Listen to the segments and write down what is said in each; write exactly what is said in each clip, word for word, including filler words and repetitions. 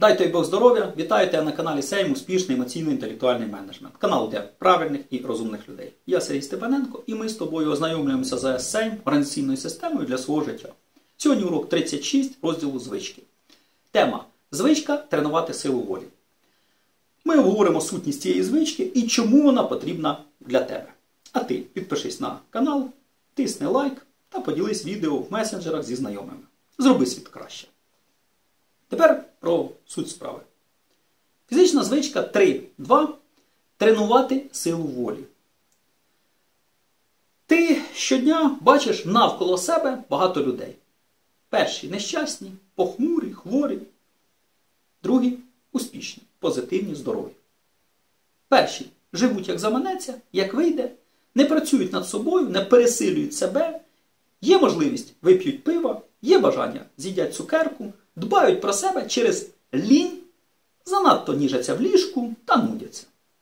Дайте Бог здоров'я, вітайте на каналі Сейм Успішний емоційно-інтелектуальний менеджмент. Канал для правильних і розумних людей. Я Сергій Степаненко і ми з тобою ознайомлюємося з Сейм організаційною системою для свого життя. Сьогодні урок тридцять шість розділу звички. Тема «Звичка тренувати силу волі». Ми обговоримо сутність цієї звички і чому вона потрібна для тебе. А ти підпишись на канал, тисни лайк та поділись відео в месенджерах зі знайомими. Зроби світ краще. Тепер про суть справи. Фізична звичка три два. Тренувати силу волі. Ти щодня бачиш навколо себе багато людей. Перші нещасні, похмурі, хворі. Другі успішні, позитивні, здорові. Перші живуть як заманеться, як вийде, не працюють над собою, не пересилюють себе. Є можливість – вип'ють пива, є бажання – з'їдять цукерку, дбають про себе через лінь, занадто ніжаться в ліжку та нудяться.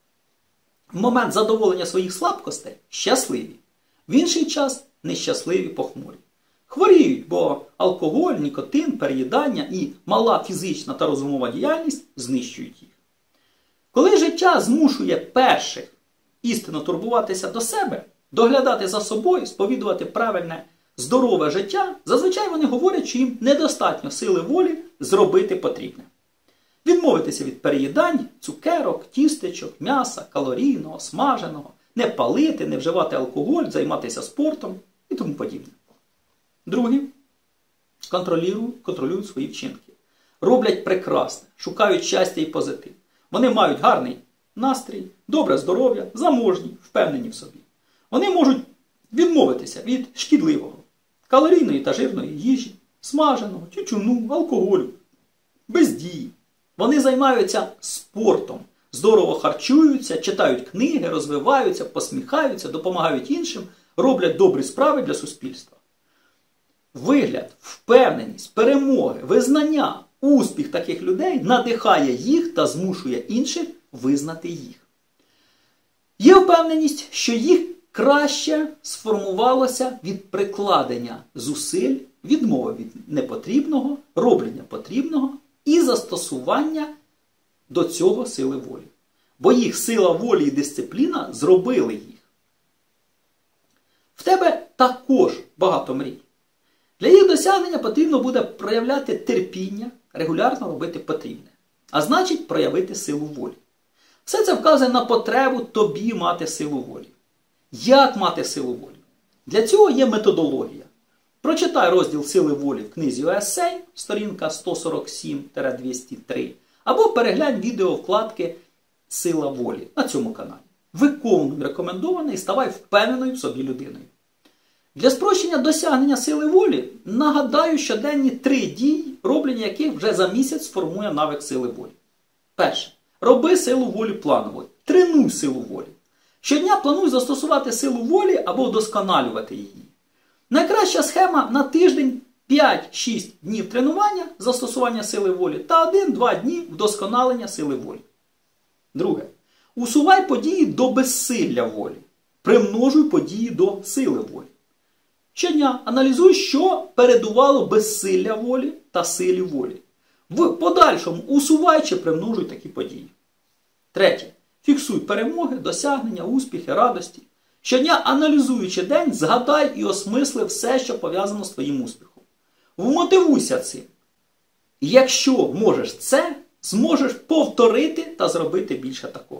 В момент задоволення своїх слабкостей щасливі, в інший час нещасливі, похмурі. Хворіють, бо алкоголь, нікотин, переїдання і мала фізична та розумова діяльність знищують їх. Коли життя змушує перших істинно турбуватися до себе, доглядати за собою, сповідувати правильне, здорове життя, зазвичай вони говорять, що їм недостатньо сили волі зробити потрібне. Відмовитися від переїдань, цукерок, тістечок, м'яса, калорійного, смаженого, не палити, не вживати алкоголь, займатися спортом і тому подібне. Другі контролюють, контролюють свої вчинки. Роблять прекрасне, шукають щастя і позитив. Вони мають гарний настрій, добре здоров'я, заможні, впевнені в собі. Вони можуть відмовитися від шкідливого, калорійної та жирної їжі, смаженого, тютюну, алкоголю, бездії. Вони займаються спортом, здорово харчуються, читають книги, розвиваються, посміхаються, допомагають іншим, роблять добрі справи для суспільства. Вигляд, впевненість, перемоги, визнання, успіх таких людей надихає їх та змушує інших визнати їх. Є впевненість, що їх краще сформувалося від прикладення зусиль, відмови від непотрібного, роблення потрібного і застосування до цього сили волі. Бо їх сила волі і дисципліна зробили їх. В тебе також багато мрій. Для їх досягнення потрібно буде проявляти терпіння, регулярно робити потрібне. А значить, проявити силу волі. Все це вказує на потребу тобі мати силу волі. Як мати силу волі? Для цього є методологія. Прочитай розділ сили волі в книзі Есей, сторінка сто сорок сім двісті три, або переглянь відео вкладки «Сила волі» на цьому каналі. Виконуй рекомендоване і ставай впевненою в собі людиною. Для спрощення досягнення сили волі нагадаю щоденні три дії, роблення яких вже за місяць сформує навик сили волі. Перше. Роби силу волі планово. Тренуй силу волі. Щодня плануй застосувати силу волі або вдосконалювати її. Найкраща схема на тиждень п'ять-шість днів тренування, застосування сили волі та один-два дні вдосконалення сили волі. Друге. Усувай події до безсилля волі. Примножуй події до сили волі. Щодня аналізуй, що передувало безсилля волі та силі волі. В подальшому усувай чи примножуй такі події. Третє. Фіксуй перемоги, досягнення, успіхи, радості. Щодня, аналізуючи день, згадай і осмисли все, що пов'язано з твоїм успіхом. Вмотивуйся цим. І якщо можеш це, зможеш повторити та зробити більше такого.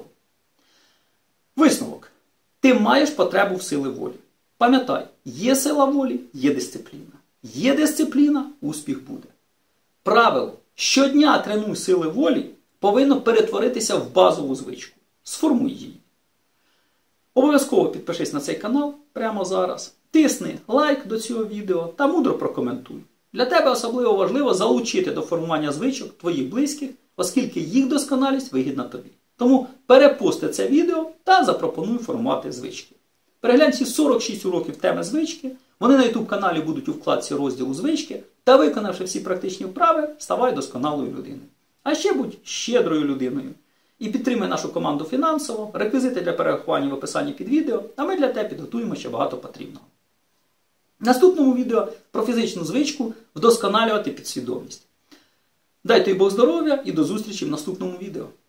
Висновок. Ти маєш потребу в силі волі. Пам'ятай, є сила волі, є дисципліна. Є дисципліна, успіх буде. Правило. Щодня тренуй сили волі повинно перетворитися в базову звичку. Сформуй її. Обов'язково підпишись на цей канал прямо зараз. Тисни лайк до цього відео та мудро прокоментуй. Для тебе особливо важливо залучити до формування звичок твоїх близьких, оскільки їх досконалість вигідна тобі. Тому перепости це відео та запропонуй формувати звички. Переглянь ці сорок шість уроків теми звички. Вони на ютуб каналі будуть у вкладці розділу звички. Та виконавши всі практичні вправи, ставай досконалою людиною. А ще будь щедрою людиною. І підтримай нашу команду фінансово, реквізити для перерахування в описанні під відео, а ми для тебе підготуємо ще багато потрібного. В наступному відео про фізичну звичку вдосконалювати підсвідомість. Дай тобі Бог здоров'я і до зустрічі в наступному відео.